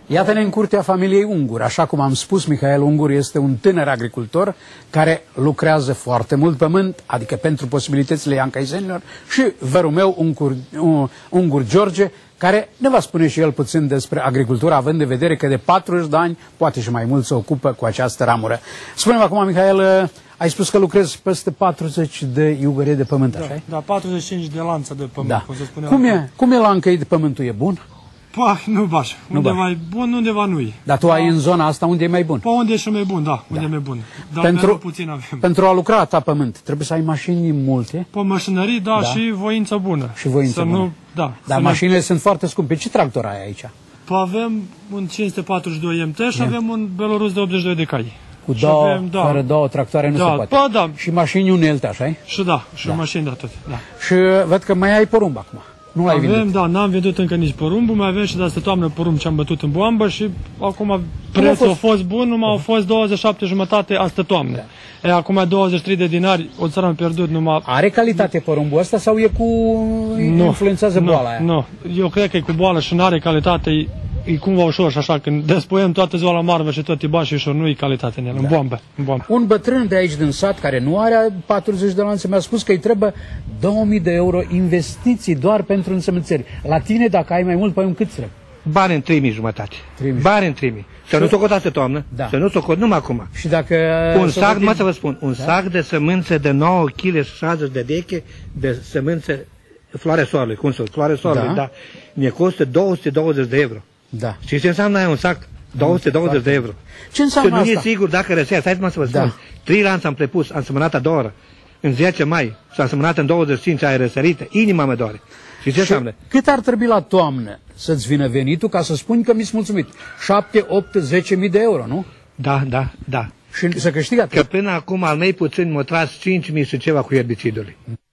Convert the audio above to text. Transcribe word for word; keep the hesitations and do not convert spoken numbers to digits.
Iată-ne în curtea familiei Ungur. Așa cum am spus, Mihail Ungur este un tânăr agricultor care lucrează foarte mult pământ, adică pentru posibilitățile iancaizenilor, și vărul meu, Ungur, Ungur George, care ne va spune și el puțin despre agricultură, având în vedere că de patruzeci de ani, poate și mai mult, se ocupă cu această ramură. Spune-mi acum, Mihail, ai spus că lucrezi peste patruzeci de iugărie de pământ, așa? Da, da, patruzeci și cinci de lanțe de pământ, da. cum se spune. Cum e, cum e la încăit pământul, e bun? Păi, nu baș. Undeva e bun, undeva nu e. Dar tu da. ai în zona asta unde e mai bun? Pe unde e și mai bun, da, unde da. e mai bun. Dar pentru, puțin avem. Pentru a lucra ta pământ, trebuie să ai mașini multe? Pe mașinării, da, da, și voință bună. Și voință să bună. Nu, da, Dar mașinile ne... sunt foarte scumpe. Ce tractor ai aici? Păi avem un cinci sute patruzeci și doi M T și yeah. avem un Belarus de optzeci și doi de cai. Cu două, avem, da. fără două tractoare nu da. se poate. Pa, da. Și mașini unelte, așa-i? Și da, și da. mașini de atât, da. Și văd că mai ai porumb acum. Nu l-ai avem, vândut. da, n-am vândut încă nici porumbul, mai avem și de asta toamnă porumb ce am bătut în boambă și acum prețul a fost, fost bun, numai au fost douăzeci și șapte jumătate astă toamnă. Da. E, acum douăzeci și trei de dinari, o țară am pierdut numai... Are calitate porumbul ăsta sau e cu... Nu, influențează nu, boala aia? Nu, eu cred că e cu boală și nu are calitate, e, e cumva ușor și așa, când despoiem toată ziua la marvă și tot e baș și ușor, nu e calitate în el, da. în boambă, în boambă. Un bătrân de aici din sat, care nu are patruzeci de lanțe, mi-a spus că îi trebuie două mii de euro investiții doar pentru însemnățări. La tine, dacă ai mai mult, păi cât trebuie? Bani în trei mii jumătate. Bani în trei mii. Să nu socotați toamnă, da. să nu socot numai acum. Și dacă... Un sac, mă să vă spun, un da? sac de sămânțe de nouă kilograme și șaizeci de deche de sămânțe floare soarelui, cum să floare soarelui, da. da. Ne costă două sute douăzeci de euro. Da. Și ce înseamnă aia un sac? două sute douăzeci de euro. Ce înseamnă asta? Că nu e sigur dacă răsea, stai să vă spun. Da. Trei lanțe am prepus, am semănat a doua oră. În zece mai și am semănat în douăzeci și cinci, aia răsărită, inima mă doare. Și ce înseamnă? Cât ar trebui la toamnă să-ți vină venitul ca să spuni că mi-s mulțumit? șapte, opt, zece mii de euro, nu? Da, da, da. Și să câștigă atât. Că până acum al mei puțin m-a tras cinci mii și ceva cu erbicidului.